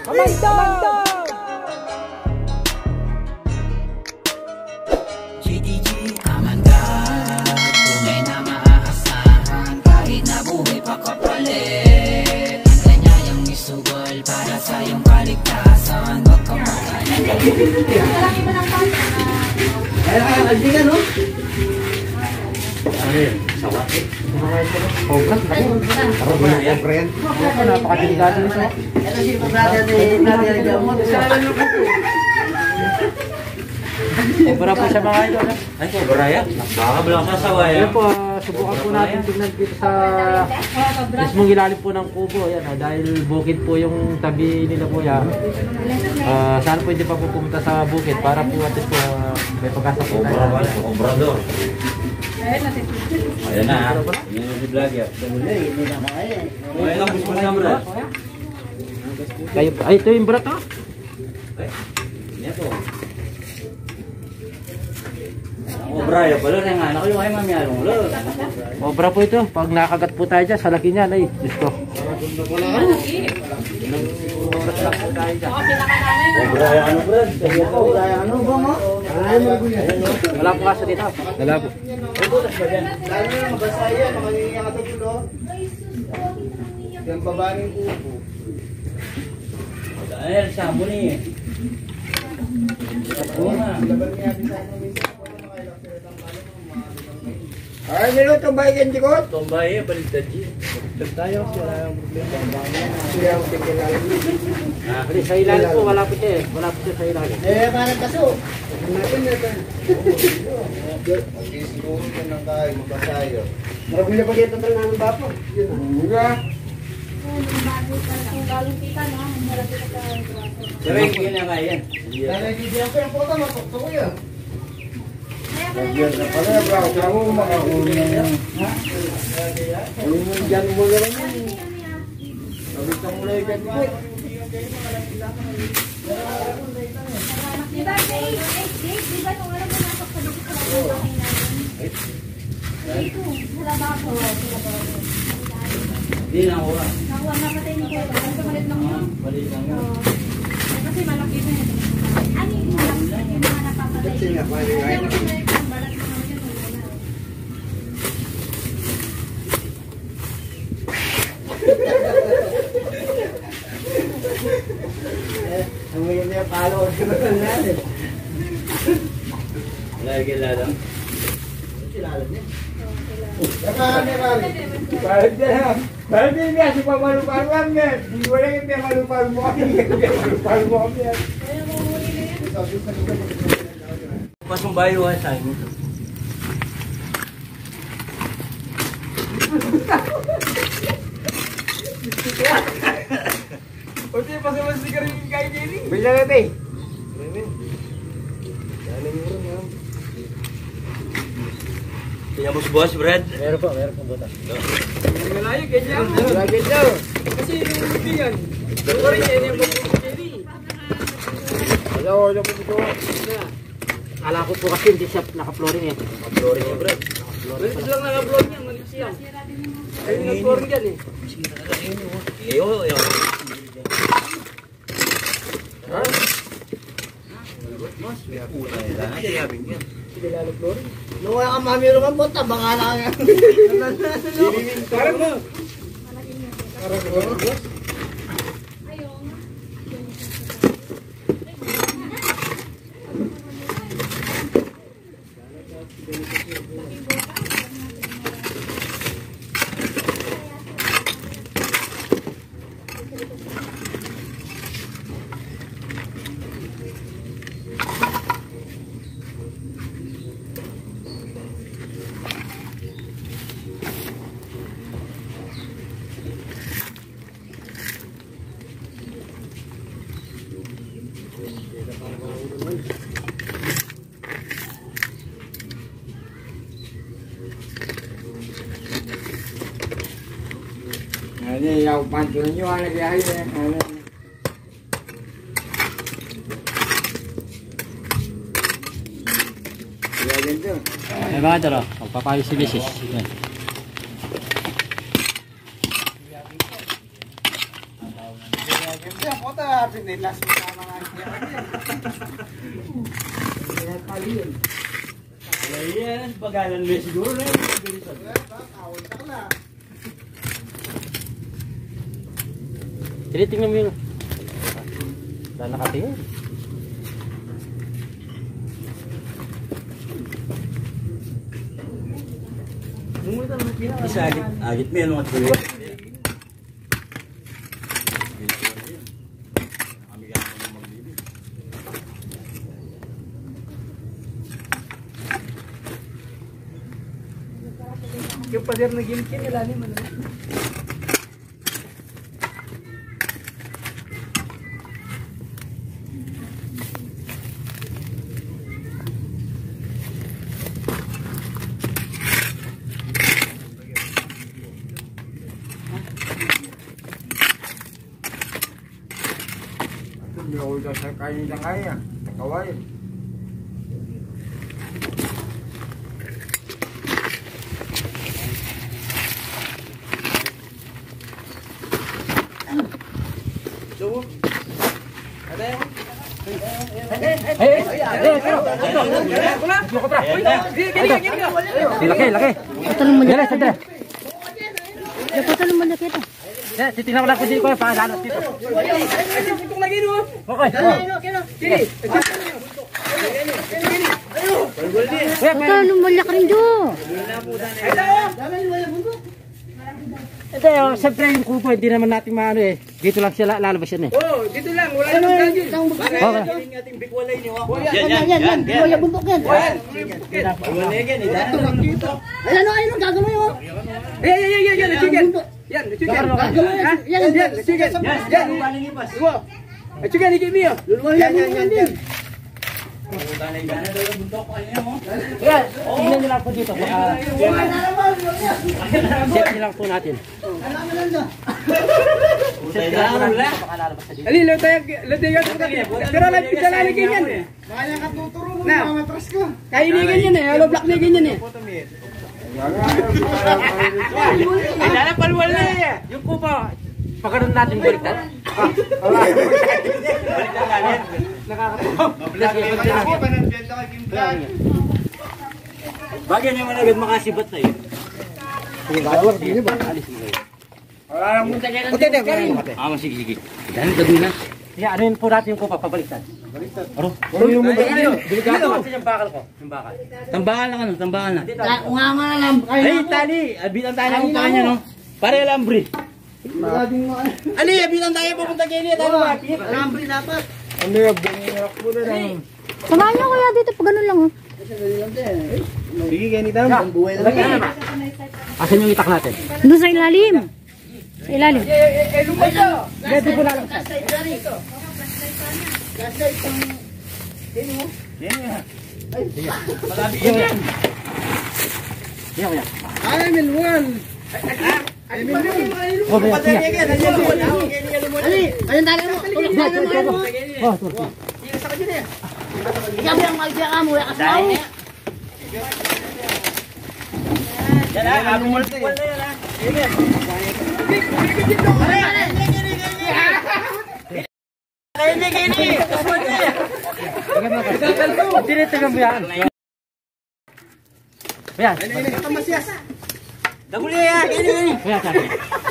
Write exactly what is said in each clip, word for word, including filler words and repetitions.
Kamando! G D G, Amanda, tunay na maaasahan kahit na buhay pa kapalit. Ang kanyang misugol para sa iyong kaligtasan. Huwag kang magkalala. Malaki mo ng pata. Ay, ay, ay, ay, no? Ano yun? Sawat eh. Pograt, laki. Parang ba yan, friend? Napakadelikado nito. Ito si Pabrada ni Nadia Gamot. Obra po siya mga idol. Ay, obra yan. Baka bilang sasawa yan. Ayan po, subukan po natin tignan dito sa mismong ilalim po ng kubo. Ayan, ah, dahil bukid po yung tabi nila po yan. Uh, saan po hindi pa po pumunta sa bukid para po at least po uh, may pagkasa po tayo. Obra ba? Obrador. Ayan na ha. Ayan na si Vlogger. Ayan ang gusto niya, bro. Kayo, ay, ito yung brat ha? Ay, yan po. Obra yan pala. Yung anak ko yung ay mamiyarong ulo. Obra po ito. Pag nakagat po tayo dyan, sa laki niyan ay, Diyos ko. Obra yan ano, bro? Obra yan ano ba mo? Wala po kaso dito. Wala po. Lalo na mabasa yan, makagiging ka tulo. Yung babaeng upo. Ayan, sambo ni. Oo na. Ay, nilo itong bayan, Jikot. Tombay, baliktad G. Tayo, wala yung problema. Siya ang tikilala. Hindi, sa ilalim po, wala po siya eh. Wala po siya sa ilalim. Eh, parang kaso. Natin natin. Mag-isiguro ka ng kain, mabasa yun. Marami na pa dito ng namin bapo. Nga. Pero yung yun na yan. Nalagyan ko yung photo, mapukto ko yan. Nagyan na pala, bro. Kamu makahuli na yan. Ha? Huli mo dyan mo na lang yan. Sabit ka mula yung mo. Diba, Jake? Jake, diba nung alam mo nasok sa dito sa mga dito, sa lababo. Hindi na ako lang. Nakuha na patay ni Kuya. Ang kamalit lang yun. Balik lang yun. Eh, kasi malaki na yun. Ano yung malaki yung mga napapatay? Kasi nga, pwede nga yun. Balat mo naman yun. Ang ngayon niya, palo ko naman natin. Lagi lang. Kilala niya. Marami, marami. Bakit niya? Bakit niya? Si pamalu-palo lang niya. Hindi wala yung niya malu-palo mo kami. Malu-palo mo kami yan. Pasong bayo ha sa inyo. Oke, pasang-pasang si Karim kain ini. Bisa nggak, Teh? Punya bos bos, Brad. Meron po, meron po butas. Tinggal aja kayaknya. Lagi jauh. Kasi ini yan. Dulu rin yan yung bukili. Wala, wala po dito. Kala ko po kasi hindi siya naka-flooring eh. Naka-flooring niya, Brad. Meron silang naka-vlog niya, manis yan. Ayun yung flooring yan eh. Iyo, iyo. Nung wala ka mamiro ka punta, baka lang yan. Parang mo. Parang mo. Ini yang pantunnya ada di akhir. Ya gitu. Eh mga idol, magpapayo si Misis. Yan. Kota nilas mo sa mga yan. Ayan, pagalan mo siguro na yun. Tinitingnan mo yung... Wala nakatingin. Isa agit, agit mo yan mga tuloy. Yung pader na gimkin nila ni man. Bawal ka sa kain ng kaya. Kaway. So, ada yang Laki, laki. Putalong mo Dali, niya. sandali. Putalong mo niya kita. Eh, titingnan ko lang kung sino ko yung pangalan dito. Okay. Putalong mo niya ka rin doon. Hindi, oh, siyempre yung kubo, hindi naman natin maano eh. Dito lang siya lalabas yan eh. oh, dito lang, wala nang gagawin. Okay. Yan, yan, yan, yan. Wala bundok yan. Ayan o, ayun o, gagawin mo. Yan, yan, yan, yan, chicken. Yan, chicken. Yan, yan, chicken. Yan, wow. Chicken, higit niyo. Yan, yan, yan, yan. Yan, tingnan nyo lang po dito. Baka... Set nyo lang po natin. Set nyo lang po natin. Baka lalabas na dito. Ali, lahat tayo, lahat tayo. Pero lahat kita lalagyan yan eh. Kaya katuturo mo Na. mga matras ko. Kailigan yan eh, hollow block na ganyan eh. Ay, lalapalwal na eh. Yung kubo, pagkaroon natin baliktad. Baliktad natin. Nakakatawa. Bagay naman agad makasibat na yun. Ah, sige, sige. Dahil gagawin na. Yeah, ano yun po natin yung kubo, pabaliktad. Aro? Ano yung mga Delikado kasi yung bakal ko. Yung bakal. Tambakan lang ano, tambakan na. Unganga na lang. Ay, tali! Abitan tayo ng upahan niya, no? Pare alambre. Ali, abitan tayo pupunta kayo niya. Talo ba? Alambre dapat. Ano yung bumingak mo na lang. Samahan niyo kaya dito pag ganun lang. Oh. Sige, ganito ang buhay na lang. Asan yung itak natin? Doon sa ilalim. Sa ilalim. Eh, lumay ka! Pwede po lang. Yan. Yan, yan. I'm in one! I'm in one! Oh, yan, yan. Ali, ayun tayo mo. Tulog na naman mo. Oh, tulog. Ikaw yung magsiya ka mo. Yakas mo. Yan ha, abong multiple na yan ha. Kaya kini! Tinitingnan mo yan. Ayan. Daguli ya, kini kini. Ayan, ayan.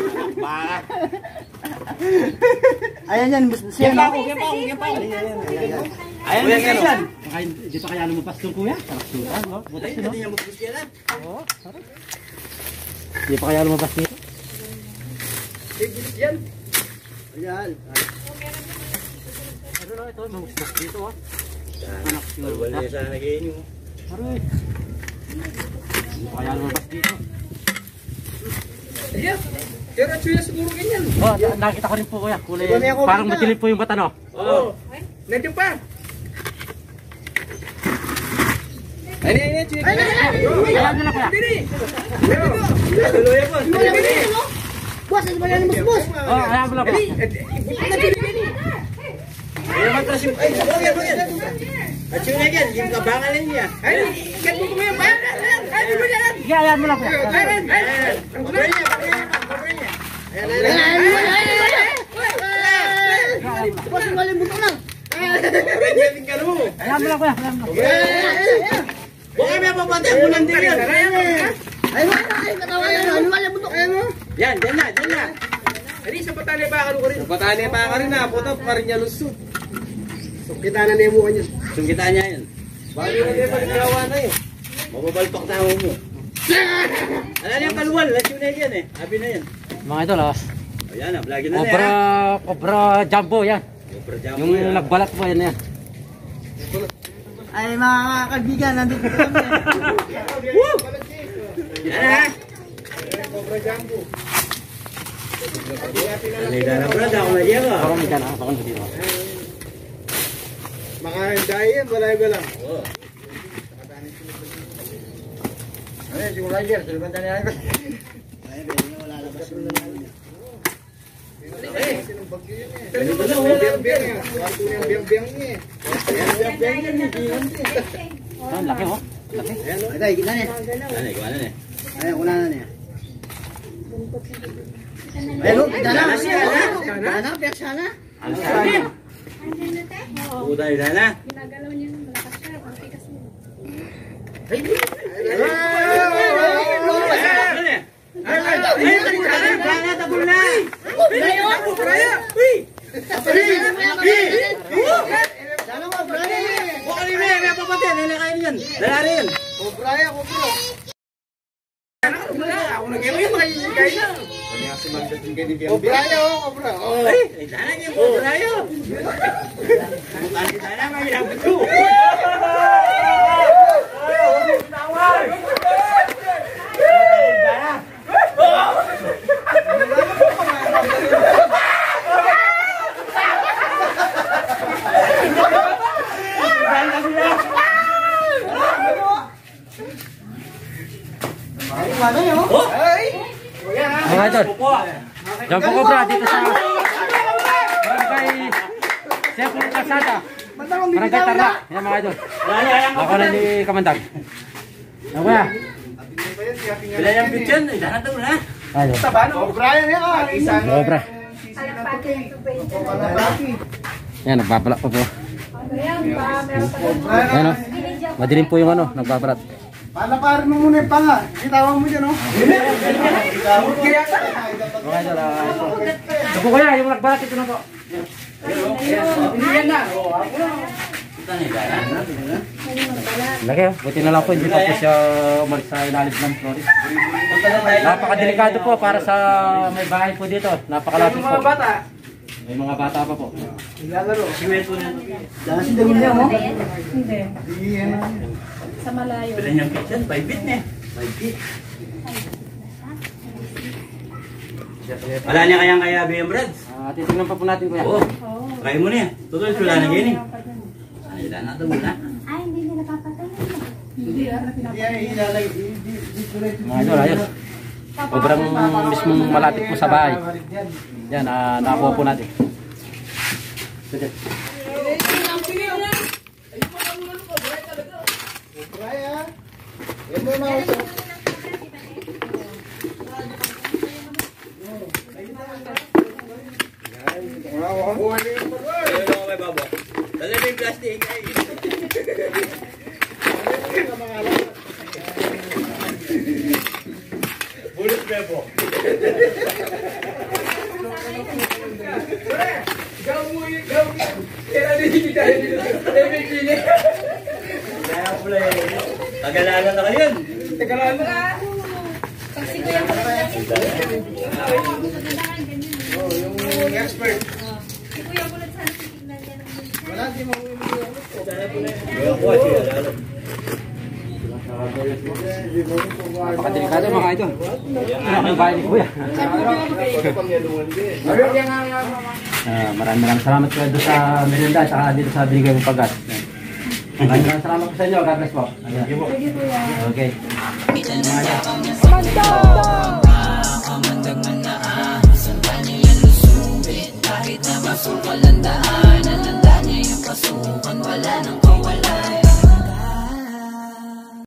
Ayan yan, busbus yan. Kempa ako, kempa ako, kempa ako. Ayan na yan. Dito kaya lumabas yung kuya? Taraksutan, no? Butas yun, no? Hindi niya magbus yan ha. Hindi pa kaya lumabas dito? Yan! Ayan. Ano na ito? Lumabas dito, ha? Wala niya sana kini mo. Aroy. Hindi pa kaya lumabas dito? Ayan! Pero chuya siguro ganyan. Oh, nakita ko rin po kuya. Kulay, parang madilim po yung mata, no? Oo. Nandiyan pa. Ay, ay, ay, chuya. Ay, ay, ay. Ayan nyo na kuya. Diri. Tuloy ako. Diri. Boss, ano ba yan yung busbus? Oh, ayan mo na po. Ayan matras yung... Ay, bagay, bagay. At yun again, yung kabangalan niya. Ay, kat mo kumain pa. Ay, di ba yan? Sige, ayan mo na kuya. Ay, ay, ay. Ang cover niya, cover niya, cover niya. Ayan, ayan, Ayan, ayan. ayan, ayan, ayan. Boss, mo lang kuya. Alam mo. Baka may papatay mo lang din yan. Ay, wala, ay, katawa yan. Ano wala bundok? Ayan mo. Yan, dyan na, dyan na. Hindi, sa patali pa ka rin. Sa patali pa ka rin na, puto pa rin niya lusot. So, kita na niya mukha niya. Sungkita niya yun. Bali na niya pagkawa na yun. Mababalpak na ako mo. Ala niya kalwal, lasyo na yan eh. Abi na yan. Mga idol, oh. O yan na, vlogin na na Cobra, yan. Cobra Jumbo yan. Cobra Jumbo Yung yan. nagbalat mo yan na yan. Ay, mga kaibigan, nandito kami. Woo! Yan ha. Cobra Jumbo. Alida na brad, ako na diyan ka. Ako may dyan, ako na dito. Makahanday yan, balay ko lang. Oo. Ano yung simula dyan? Suluban tayo na. Ganito na, oh. Biyang-biyang niya. Wato yung biyang-biyang niya. Biyang-biyang niya. Ah, laki oh. Laki. Ay, kita niya. Ano eh, kuha na eh. Ay, una na niya. Ay, look, dana. Dana, pek sana. Ang sabi. Oo tayo na. Ginagalaw niya ng malakas siya. Pati kasi. Ano eh? Ay, sana, tabul na. Dana mo, brother. Baka rin eh, may papatay, nilakain yan. Dala rin. Cobra yan, cobra. Ako nag-iwi, makikikain na. Cobra yan, oh, cobra. Oh. Ay, ay, sana niya po, brayo. Bukan kita na, magiging ko. Mga idol. Jumbo Cobra dito sa Barangay Sefo Casada. Barangay Tarlac. Yan mga idol. Ako na ni Kamandag. Ano kuya? Bila yung pityan, ay sana ito na. Ayun. Cobra yan yan, ah. Isang Cobra. Kalapati yung tubig. palapaki. Yan, nagbabalak pa po. Ayan, pa, meron pa. Ayan o. Madilim po yung ano, nagbabalat. Palaparin mo muna yung panga. Itawan mo dyan, oh. Mga idol, ah, ito. Ito po kuya, yung nagbalat ito na po. Hindi na. Kita na dala. Laki oh. Buti na lang po, hindi pa po siya umalis sa ilalim ng flores. Napakadelikado po para sa may bahay po dito. Napakalapit po. May mga bata pa po. Ilalaro. Dana si Dawin niya, mo. Hindi. Iyan na. Sa malayo. Bila yung pityan, five feet na eh. five feet. Wala niya kayang kaya B M Brads. Ah, titignan pa po natin kuya. Oo. Try mo na yan. Tutul, wala na ganyan eh. Ay, wala na ito muna. Ay, hindi nila papatay. Hindi, ah, na pinapatay. Iyan, ilalagay. Di-di-di. Mga idol, ayos. Sobrang mismong malapit po sa bahay. Yan, ah, nakuha po natin. Sige. Cobra yan. Yan mo mga usap. Ayun ako may babo. Dala na yung plastic. Ay. Bullet bebo. Kaya pala eh. Tagalanan na kayo. Tagalanan na. Pag si Kuya ko lang yan. Yung expert. Si Kuya ko lang sana titignan niya. Wala, di mo Ayun po, siya alam. Napakadelikado mga idol. Ito ang bahay ni kuya. Ah, maraming maraming salamat po doon sa merienda at dito sa binigay mong pagkat. Maraming maraming salamat po sa inyo. God bless po. Okay. Kamandag man na ah, sanda niya yan lusubin. Kahit na masukal ang daan, nalanda niya yung pasukan. Wala nang kawala.